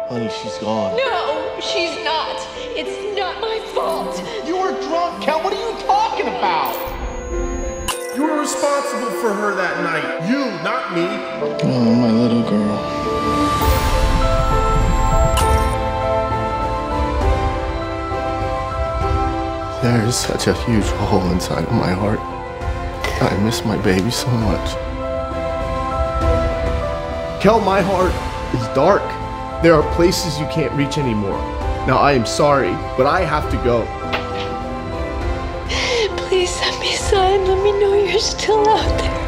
Honey, she's gone. No, she's not. It's not my fault. You were drunk, Kel. What are you talking about? You were responsible for her that night. You, not me. Oh, my little girl. There is such a huge hole inside of my heart. I miss my baby so much. Kel, my heart is dark. There are places you can't reach anymore. Now, I am sorry, but I have to go. Please send me a sign. Let me know you're still out there.